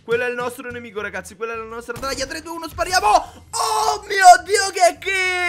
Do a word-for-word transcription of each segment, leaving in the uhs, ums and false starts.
Quello è il nostro nemico, ragazzi. Quella è la nostra traglia. tre, due, uno, spariamo. Oh mio Dio, che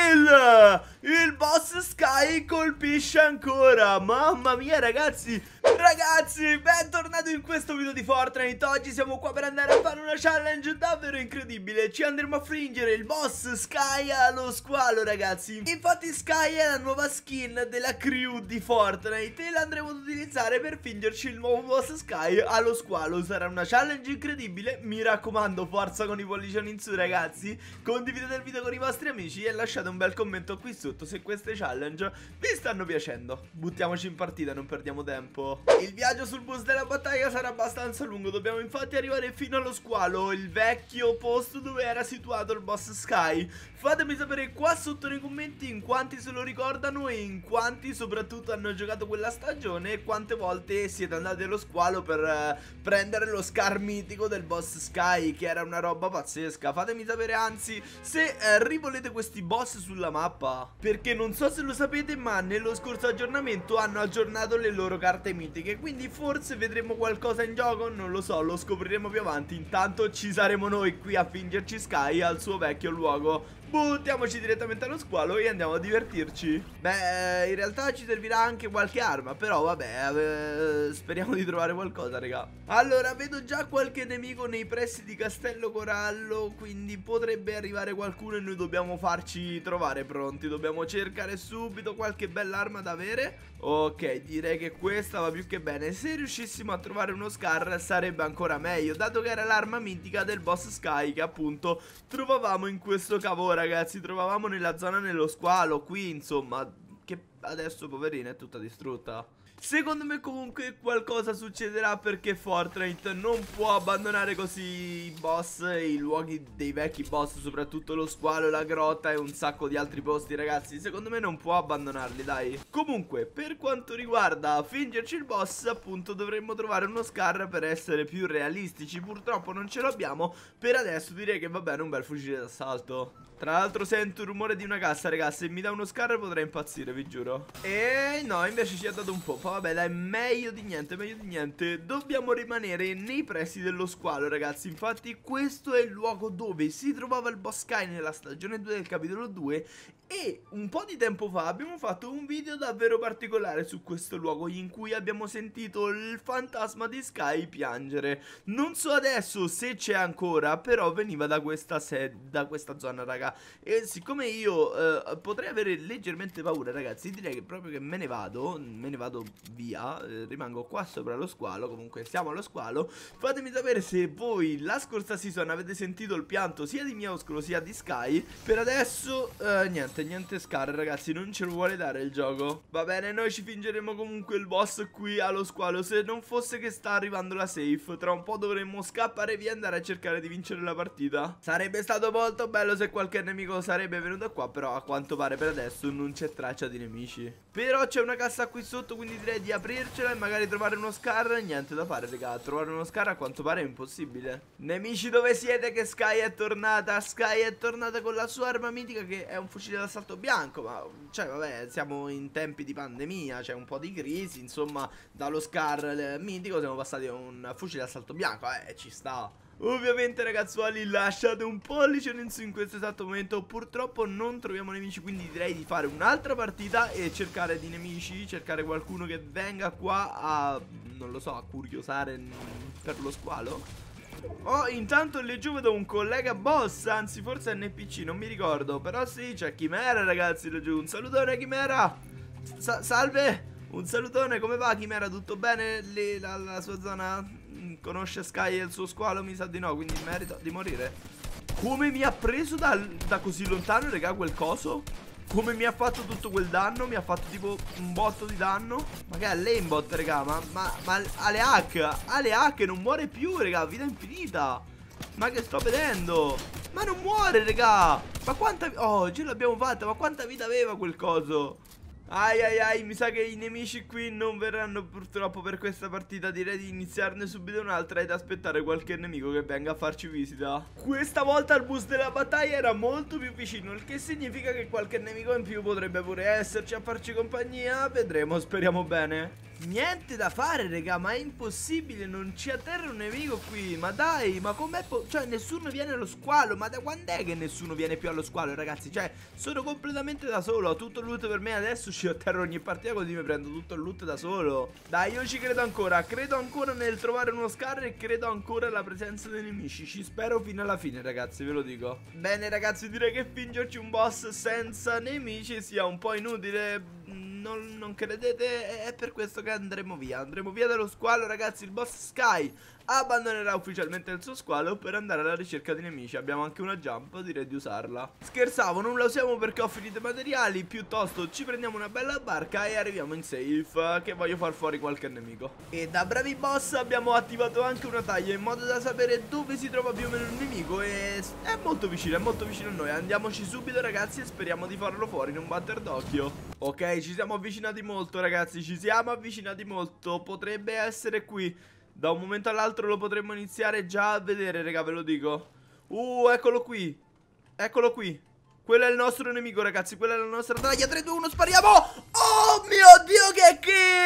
kill! Il boss Sky colpisce ancora. Mamma mia, ragazzi. Ragazzi, bentornati in questo video di Fortnite. Oggi siamo qua per andare a fare una challenge davvero incredibile. Ci andremo a fringere il boss Sky allo squalo, ragazzi. Infatti Sky è la nuova skin della crew di Fortnite e l'andremo ad utilizzare per fingerci il nuovo boss Sky allo squalo. Sarà una challenge incredibile. Mi raccomando, forza con i pollicioni in su, ragazzi. Condividete il video con i vostri amici e lasciate un bel commento qui sotto se queste challenge vi stanno piacendo. Buttiamoci in partita, non perdiamo tempo. Il viaggio sul bus della battaglia sarà abbastanza lungo. Dobbiamo infatti arrivare fino allo squalo, il vecchio posto dove era situato il boss Sky. Fatemi sapere qua sotto nei commenti in quanti se lo ricordano e in quanti soprattutto hanno giocato quella stagione e quante volte siete andati allo squalo per uh, prendere lo scar mitico del boss Sky, che era una roba pazzesca. Fatemi sapere anzi se uh, rivolete questi boss sulla mappa, perché non so se lo sapete ma nello scorso aggiornamento hanno aggiornato le loro carte mitiche, quindi forse vedremo qualcosa in gioco, non lo so, lo scopriremo più avanti. Intanto ci saremo noi qui a fingerci Sky al suo vecchio luogo. Buttiamoci direttamente allo squalo e andiamo a divertirci. Beh, in realtà ci servirà anche qualche arma, però vabbè, eh, speriamo di trovare qualcosa, raga. Allora, vedo già qualche nemico nei pressi di Castello Corallo, quindi potrebbe arrivare qualcuno e noi dobbiamo farci trovare pronti. Dobbiamo cercare subito qualche bella arma da avere. Ok, direi che questa va più che bene. Se riuscissimo a trovare uno scar sarebbe ancora meglio, dato che era l'arma mitica del boss Sky che appunto trovavamo in questo cavo, ragazzi. Trovavamo nella zona nello squalo qui, insomma, che adesso poverina è tutta distrutta. Secondo me comunque qualcosa succederà, perché Fortnite non può abbandonare così i boss e i luoghi dei vecchi boss, soprattutto lo squalo, la grotta e un sacco di altri posti, ragazzi. Secondo me non può abbandonarli, dai. Comunque, per quanto riguarda fingerci il boss, appunto dovremmo trovare uno scar per essere più realistici. Purtroppo non ce l'abbiamo. Per adesso direi che va bene un bel fucile d'assalto. Tra l'altro sento il rumore di una cassa, ragazzi. Se mi dà uno scar potrei impazzire, vi giuro. E no, invece ci ha dato un po'. Vabbè, dai, meglio di niente, meglio di niente. Dobbiamo rimanere nei pressi dello squalo, ragazzi. Infatti questo è il luogo dove si trovava il boss Sky nella stagione due del capitolo due. E un po' di tempo fa abbiamo fatto un video davvero particolare su questo luogo, in cui abbiamo sentito il fantasma di Sky piangere. Non so adesso se c'è ancora, però veniva da questa, da questa zona, raga. E siccome io eh, potrei avere leggermente paura, ragazzi, direi che proprio che me ne vado, me ne vado via, eh, rimango qua sopra lo squalo. Comunque siamo allo squalo. Fatemi sapere se voi la scorsa season avete sentito il pianto sia di Mioscolo sia di Sky. Per adesso eh, niente. Niente scar, ragazzi, non ce lo vuole dare il gioco. Va bene, noi ci fingeremo comunque il boss qui allo squalo. Se non fosse che sta arrivando la safe, tra un po' dovremmo scappare via e andare a cercare di vincere la partita. Sarebbe stato molto bello se qualche nemico sarebbe venuto qua, però a quanto pare per adesso non c'è traccia di nemici. Però c'è una cassa qui sotto, quindi direi di aprircela e magari trovare uno scar. Niente da fare, raga, trovare uno scar a quanto pare è impossibile. Nemici, dove siete? Che Sky è tornata. Sky è tornata con la sua arma mitica, che è un fucile da assalto bianco. Ma cioè vabbè, siamo in tempi di pandemia, c'è un po' di crisi, insomma. Dallo scar mitico siamo passati a un fucile d'assalto bianco. Eh, ci sta. Ovviamente, ragazzuoli, lasciate un pollice in su in questo esatto momento. Purtroppo non troviamo nemici, quindi direi di fare un'altra partita e cercare di nemici, cercare qualcuno che venga qua a, non lo so, a curiosare per lo squalo. Oh, intanto lì giù vedo un collega boss, anzi forse N P C, non mi ricordo. Però sì, c'è Chimera, ragazzi, lì giù. Un salutone, Chimera. Sa Salve. Un salutone, come va, Chimera? Tutto bene lì, la, la sua zona? Conosce Sky e il suo squalo? Mi sa di no, quindi merito di morire. Come mi ha preso da, da così lontano, raga, quel coso? Come mi ha fatto tutto quel danno? Mi ha fatto tipo un botto di danno. Ma che è l'aimbot, raga? Ma, ma, ma alle hack, alle hack non muore più, raga. Vita infinita. Ma che sto vedendo? Ma non muore, raga. Ma quanta... Oh, ce l'abbiamo fatta. Ma quanta vita aveva quel coso? Ai ai ai, mi sa che i nemici qui non verranno purtroppo per questa partita. Direi di iniziarne subito un'altra ed aspettare qualche nemico che venga a farci visita. Questa volta il bus della battaglia era molto più vicino, il che significa che qualche nemico in più potrebbe pure esserci a farci compagnia. Vedremo, speriamo bene. Niente da fare, raga, ma è impossibile, non ci atterra un nemico qui. Ma dai, ma com'è cioè nessuno viene allo squalo. Ma da quando è che nessuno viene più allo squalo, ragazzi? Cioè, sono completamente da solo. Ho tutto il loot per me adesso, ci atterro ogni partita così mi prendo tutto il loot da solo. Dai, io ci credo ancora. Credo ancora nel trovare uno scar e credo ancora alla presenza dei nemici. Ci spero fino alla fine, ragazzi, ve lo dico. Bene, ragazzi, direi che fingerci un boss senza nemici sia un po' inutile. Non, non credete? È per questo che andremo via. Andremo via dallo squalo, ragazzi. Il boss Sky abbandonerà ufficialmente il suo squalo per andare alla ricerca di nemici. Abbiamo anche una jump, direi di usarla. Scherzavo, non la usiamo perché ho finito i materiali. Piuttosto ci prendiamo una bella barca e arriviamo in safe, che voglio far fuori qualche nemico. E da bravi boss abbiamo attivato anche una taglia in modo da sapere dove si trova più o meno il nemico. E è molto vicino, è molto vicino a noi. Andiamoci subito, ragazzi, e speriamo di farlo fuori in un batter d'occhio. Ok, ci siamo avvicinati molto, ragazzi. Ci siamo avvicinati molto. Potrebbe essere qui. Da un momento all'altro lo potremmo iniziare già a vedere, raga, ve lo dico. Uh, eccolo qui. Eccolo qui. Quello è il nostro nemico, ragazzi. Quella è la nostra taglia. tre, due, uno, spariamo. Oh mio Dio, che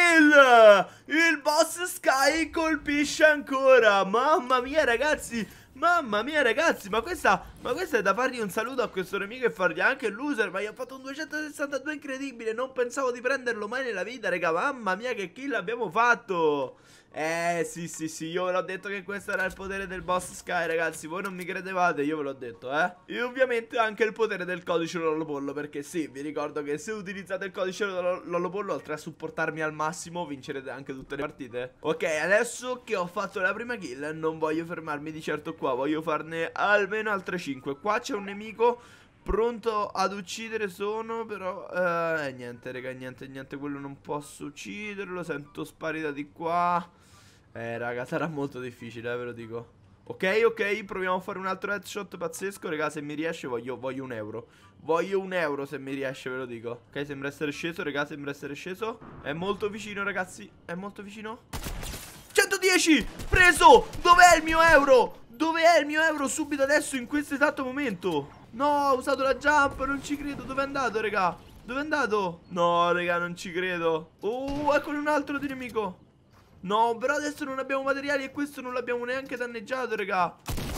kill! Il boss Sky colpisce ancora. Mamma mia, ragazzi. Mamma mia, ragazzi, ma questa, ma questa è da fargli un saluto a questo nemico e fargli anche il loser. Ma gli ha fatto un duecentosessantadue incredibile. Non pensavo di prenderlo mai nella vita, raga. Mamma mia, che kill abbiamo fatto. Eh, sì, sì, sì, io ve l'ho detto che questo era il potere del boss Sky, ragazzi. Voi non mi credevate, io ve l'ho detto, eh. E ovviamente anche il potere del codice lollopollo, perché sì, vi ricordo che se utilizzate il codice lollopollo, oltre a supportarmi al massimo, vincerete anche tutte le partite. Ok, adesso che ho fatto la prima kill, non voglio fermarmi di certo qua. Voglio farne almeno altre cinque. Qua c'è un nemico pronto ad uccidere, sono però eh, niente, raga, niente, niente. Quello non posso ucciderlo. Sento spari da di qua. Eh, raga, sarà molto difficile, eh, ve lo dico. Ok, ok, proviamo a fare un altro headshot pazzesco, raga. Se mi riesce voglio, voglio un euro. Voglio un euro se mi riesce, ve lo dico. Ok, sembra essere sceso, raga, sembra essere sceso. È molto vicino, ragazzi. È molto vicino. centodieci, preso. Dov'è il mio euro? Dov'è il mio euro subito adesso, in questo esatto momento? No, ho usato la jump, non ci credo. Dove è andato, raga? Dove è andato? No, raga, non ci credo. Oh, eccolo un altro di nemico. No, però adesso non abbiamo materiali e questo non l'abbiamo neanche danneggiato, raga.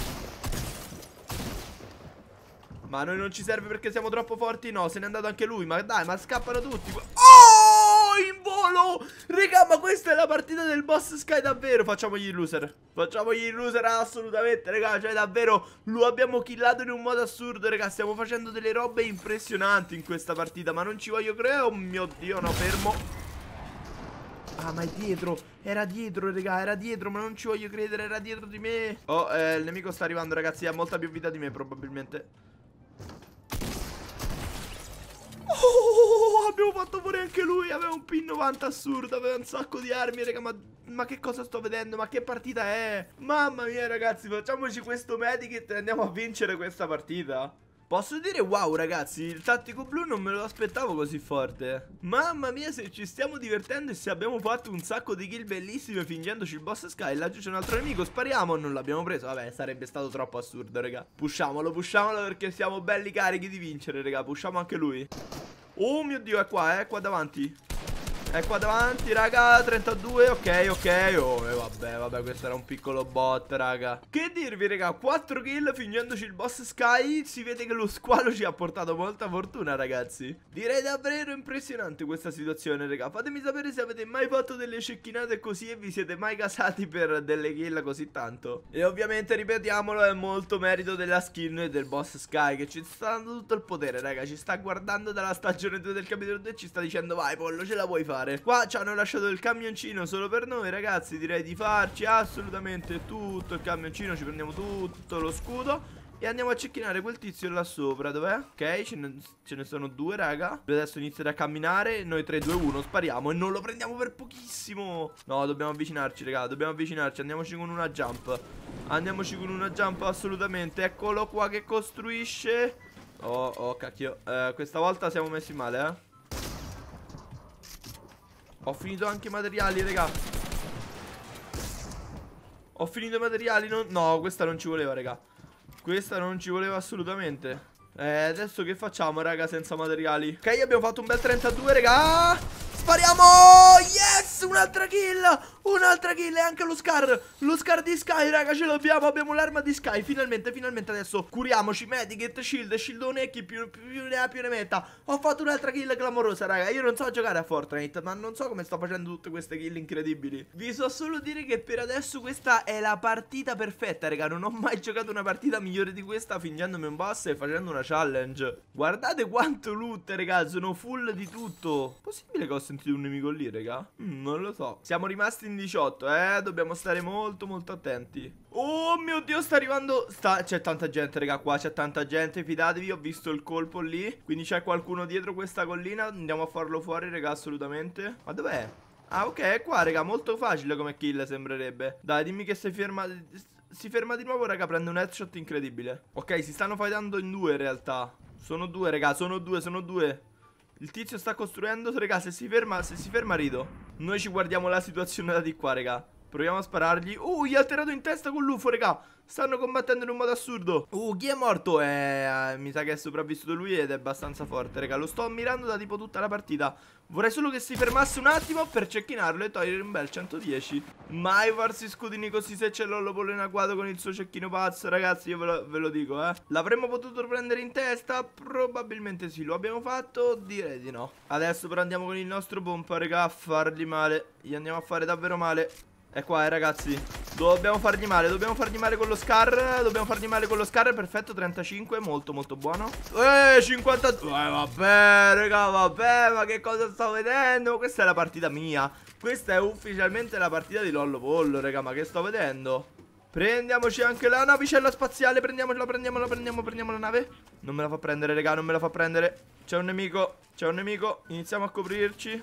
Ma a noi non ci serve perché siamo troppo forti. No, se n'è andato anche lui. Ma dai, ma scappano tutti. Oh, in volo. Raga, ma questa è la partita del boss Sky davvero. Facciamogli il loser. Facciamogli il loser assolutamente, raga. Cioè davvero lo abbiamo killato in un modo assurdo, raga. Stiamo facendo delle robe impressionanti in questa partita. Ma non ci voglio credere. Oh mio Dio, no, fermo. Ah, ma è dietro. Era dietro, raga, era dietro. Ma non ci voglio credere, era dietro di me. Oh, eh, il nemico sta arrivando, ragazzi. Ha molta più vita di me, probabilmente. Oh, abbiamo fatto fuori anche lui. Aveva un P novanta assurdo. Aveva un sacco di armi, raga. Ma, ma che cosa sto vedendo? Ma che partita è? Mamma mia, ragazzi, facciamoci questo medikit e andiamo a vincere questa partita. Posso dire wow, ragazzi, il tattico blu non me lo aspettavo così forte. Mamma mia, se ci stiamo divertendo e se abbiamo fatto un sacco di kill bellissime fingendoci il boss Sky. Laggiù c'è un altro nemico, spariamo. Non l'abbiamo preso, vabbè, sarebbe stato troppo assurdo, raga. Pusciamolo, pusciamolo perché siamo belli carichi di vincere, raga. Pusciamo anche lui. Oh mio Dio, è qua, è qua davanti. È qua davanti, raga, trentadue, ok, ok. Oh, e vabbè, vabbè, questo era un piccolo bot, raga. Che dirvi, raga, quattro kill fingendoci il boss Sky. Si vede che lo squalo ci ha portato molta fortuna, ragazzi. Direi davvero impressionante questa situazione, raga. Fatemi sapere se avete mai fatto delle cecchinate così e vi siete mai gasati per delle kill così tanto. E ovviamente, ripetiamolo, è molto merito della skin e del boss Sky, che ci sta dando tutto il potere, raga. Ci sta guardando dalla stagione due del capitolo due e ci sta dicendo: vai, pollo, ce la puoi fare. Qua ci hanno lasciato il camioncino solo per noi, ragazzi. Direi di farci assolutamente tutto il camioncino. Ci prendiamo tutto lo scudo e andiamo a cecchinare quel tizio là sopra. Dov'è? Ok, ce ne, ce ne sono due, raga. Adesso inizierà a camminare. Noi tre, due, uno spariamo e non lo prendiamo per pochissimo. No, dobbiamo avvicinarci, raga. Dobbiamo avvicinarci. Andiamoci con una jump. Andiamoci con una jump assolutamente. Eccolo qua che costruisce. Oh, oh, cacchio. eh, Questa volta siamo messi male, eh. Ho finito anche i materiali, raga. Ho finito i materiali, non... No, questa non ci voleva, raga. Questa non ci voleva assolutamente. Eh, adesso che facciamo, raga, senza materiali? Ok, abbiamo fatto un bel trentadue, raga. Spariamo! Yes! Yes, un'altra kill. Un'altra kill e anche lo Scar. Lo Scar di Sky, raga, ce l'abbiamo. Abbiamo l'arma di Sky. Finalmente, finalmente adesso curiamoci. Medikit, shield, shieldone e chi più, più, più ne ha più ne metta. Ho fatto un'altra kill clamorosa, raga. Io non so giocare a Fortnite, ma non so come sto facendo tutte queste kill incredibili. Vi so solo dire che per adesso questa è la partita perfetta, raga. Non ho mai giocato una partita migliore di questa, fingendomi un boss e facendo una challenge. Guardate quanto loot, raga. Sono full di tutto. Possibile che ho sentito un nemico lì, raga? Mm, non lo so. Siamo rimasti in diciotto, eh. Dobbiamo stare molto molto attenti. Oh mio Dio, sta arrivando sta... C'è tanta gente, raga, qua c'è tanta gente. Fidatevi, ho visto il colpo lì. Quindi c'è qualcuno dietro questa collina. Andiamo a farlo fuori, raga, assolutamente. Ma dov'è? Ah, ok, è qua, raga, molto facile come kill sembrerebbe. Dai, dimmi che si ferma. Si ferma di nuovo, raga, prende un headshot incredibile. Ok, si stanno fightando in due in realtà. Sono due, raga, sono due, sono due. Il tizio sta costruendo, raga, se si ferma, se si ferma rido. Noi ci guardiamo la situazione da di qua, raga. Proviamo a sparargli. Uh, gli ha tirato in testa con l'U F O, raga. Stanno combattendo in un modo assurdo. Uh, chi è morto? Eh, mi sa che è sopravvissuto lui ed è abbastanza forte, raga. Lo sto ammirando da tipo tutta la partita. Vorrei solo che si fermasse un attimo per cecchinarlo e togliere un bel centodieci. Mai farsi scudini così se c'è l'Ollopollo in agguato con il suo cecchino pazzo, ragazzi, io ve lo, ve lo dico, eh. L'avremmo potuto prendere in testa? Probabilmente sì. Lo abbiamo fatto? Direi di no. Adesso però andiamo con il nostro pompa, raga, a fargli male. Gli andiamo a fare davvero male. È qua, eh, ragazzi. Dobbiamo fargli male, dobbiamo fargli male con lo Scar. Dobbiamo fargli male con lo Scar, perfetto, trentacinque, molto molto buono. Eh, cinquantadue. Eh, vabbè, raga, vabbè, ma che cosa sto vedendo? Questa è la partita mia. Questa è ufficialmente la partita di Lollopollo, raga, ma che sto vedendo? Prendiamoci anche la navicella spaziale, prendiamola, prendiamola, prendiamo, prendiamo la nave. Non me la fa prendere, raga, non me la fa prendere. C'è un nemico, c'è un nemico, iniziamo a coprirci.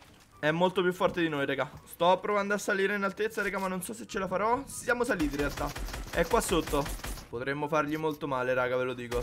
È molto più forte di noi, raga. Sto provando a salire in altezza, raga, ma non so se ce la farò. Siamo saliti in realtà. È qua sotto. Potremmo fargli molto male, raga, ve lo dico.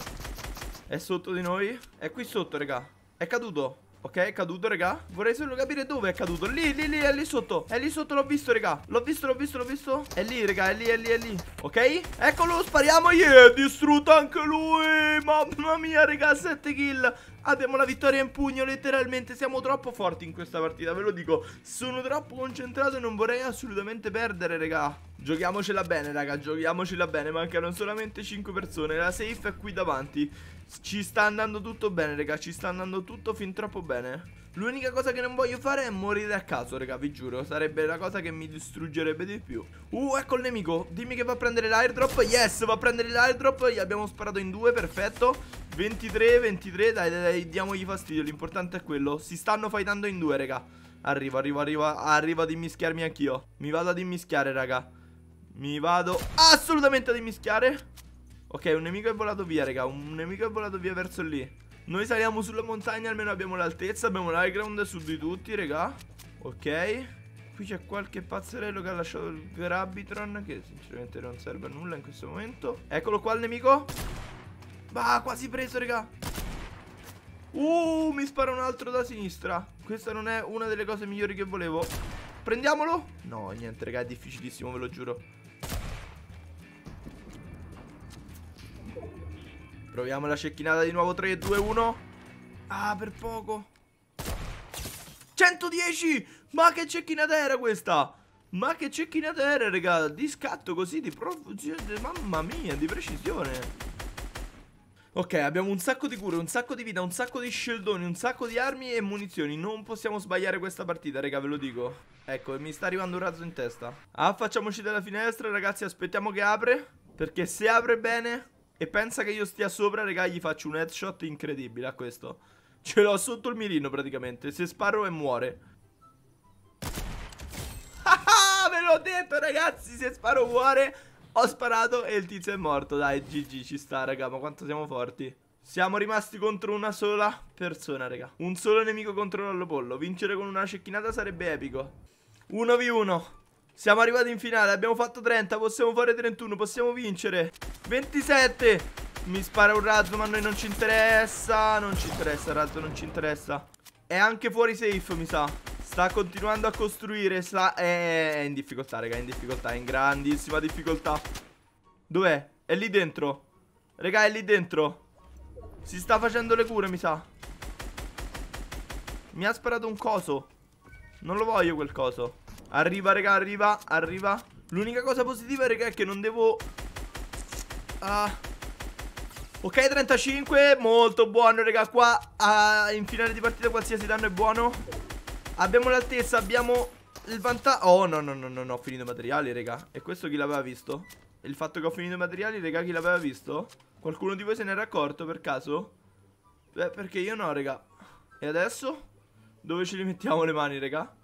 È sotto di noi. È qui sotto, raga. È caduto. Ok, è caduto, raga. Vorrei solo capire dove è caduto. Lì, lì, lì, è lì sotto. È lì sotto, l'ho visto, raga. L'ho visto, l'ho visto, l'ho visto. È lì, raga, è lì, è lì, è lì. Ok, eccolo, spariamo. Yeah, è distrutto anche lui. Mamma mia, raga, sette kill. Abbiamo la vittoria in pugno, letteralmente. Siamo troppo forti in questa partita, ve lo dico. Sono troppo concentrato e non vorrei assolutamente perdere, raga. Giochiamocela bene, raga, giochiamocela bene. Mancano solamente cinque persone. La safe è qui davanti. Ci sta andando tutto bene, raga. Ci sta andando tutto fin troppo bene. L'unica cosa che non voglio fare è morire a caso, raga, vi giuro. Sarebbe la cosa che mi distruggerebbe di più. Uh, ecco il nemico. Dimmi che va a prendere l'airdrop. Yes, va a prendere l'airdrop. Gli abbiamo sparato in due, perfetto. ventitré, ventitré, dai, dai, dai, diamogli fastidio. L'importante è quello. Si stanno fightando in due, raga. Arrivo, arrivo, arrivo. Arrivo ad immischiarmi anch'io. Mi vado ad immischiare, raga. Mi vado assolutamente ad immischiare. Ok, un nemico è volato via, raga. Un nemico è volato via verso lì. Noi saliamo sulla montagna, almeno abbiamo l'altezza. Abbiamo l'high ground su di tutti, raga. Ok. Qui c'è qualche pazzerello che ha lasciato il Grabitron, che sinceramente non serve a nulla in questo momento. Eccolo qua il nemico. Bah, quasi preso, raga. Uh, mi spara un altro da sinistra. Questa non è una delle cose migliori che volevo. Prendiamolo. No, niente, raga, è difficilissimo, ve lo giuro. Proviamo la cecchinata di nuovo. Tre, due, uno. Ah, per poco. centodieci. Ma che cecchinata era questa? Ma che cecchinata era, raga? Di scatto così, di prof... Mamma mia, di precisione. Ok, abbiamo un sacco di cure, un sacco di vita, un sacco di shieldoni, un sacco di armi e munizioni. Non possiamo sbagliare questa partita, raga, ve lo dico. Ecco, mi sta arrivando un razzo in testa. Affacciamoci dalla finestra, ragazzi, aspettiamo che apre. Perché se apre bene e pensa che io stia sopra, raga, gli faccio un headshot incredibile a questo. Ce l'ho sotto il mirino praticamente. Se sparo e muore. Ah, ve l'ho detto, ragazzi, se sparo muore. Ho sparato e il tizio è morto. Dai, G G, ci sta, raga, ma quanto siamo forti. Siamo rimasti contro una sola persona, raga. Un solo nemico contro l'Ollopollo. Vincere con una cecchinata sarebbe epico. uno vu uno. Siamo arrivati in finale, abbiamo fatto trenta, possiamo fare trentuno, possiamo vincere. ventisette. Mi spara un razzo, ma a noi non ci interessa. Non ci interessa, il razzo non ci interessa. È anche fuori safe, mi sa. Sta continuando a costruire. Sta... È in difficoltà, raga, è in difficoltà, è in grandissima difficoltà. Dov'è? È lì dentro. Raga, è lì dentro. Si sta facendo le cure, mi sa. Mi ha sparato un coso. Non lo voglio quel coso. Arriva, raga, arriva, arriva. L'unica cosa positiva, raga, è che non devo... Ah. Ok, trentacinque. Molto buono, raga. Qua ah, in finale di partita qualsiasi danno è buono. Abbiamo l'altezza, abbiamo il vantaggio. Oh, no, no, no, no, no, ho finito i materiali, raga. E questo chi l'aveva visto? Il fatto che ho finito i materiali, raga, chi l'aveva visto? Qualcuno di voi se n'era accorto per caso? Beh, perché io no, raga. E adesso? Dove ce li mettiamo le mani, raga?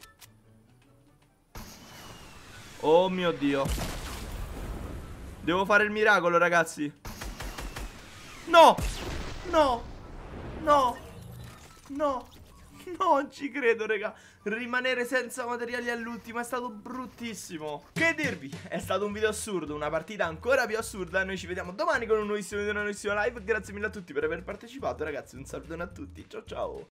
Oh mio Dio. Devo fare il miracolo, ragazzi. No! No! No! No! Non ci credo, raga. Rimanere senza materiali all'ultimo è stato bruttissimo. Che dirvi? È stato un video assurdo, una partita ancora più assurda. Noi ci vediamo domani con un nuovissimo video, una nuovissima live. Grazie mille a tutti per aver partecipato, ragazzi. Un saluto a tutti. Ciao ciao.